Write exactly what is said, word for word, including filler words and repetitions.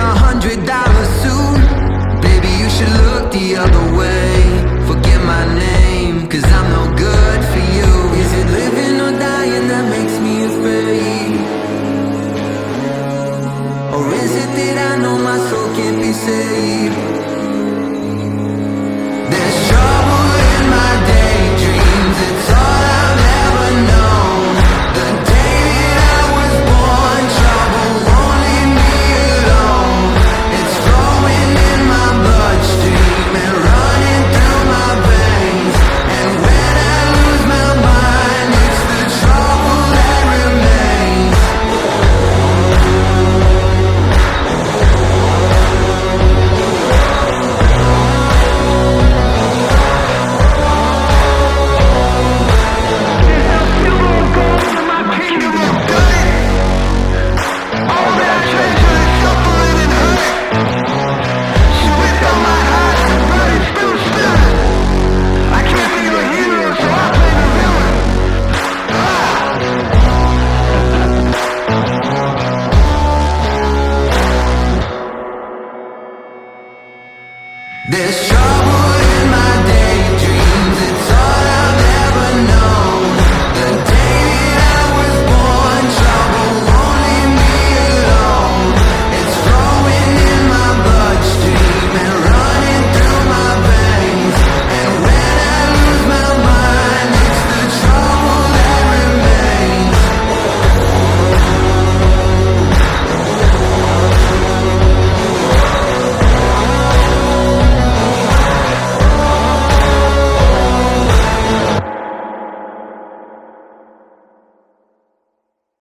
a hundred dollar suit. Baby, you should look the other way. Forget my name, cause I'm no good for you. Is it living or dying that makes me afraid? Or is it that I know my soul can't be saved? There's trouble in my daydreams, it's all I've ever known. The day that I was born, trouble won't leave me alone. It's flowing in my bloodstream and running through my veins. And when I lose my mind, it's the trouble that remains. There's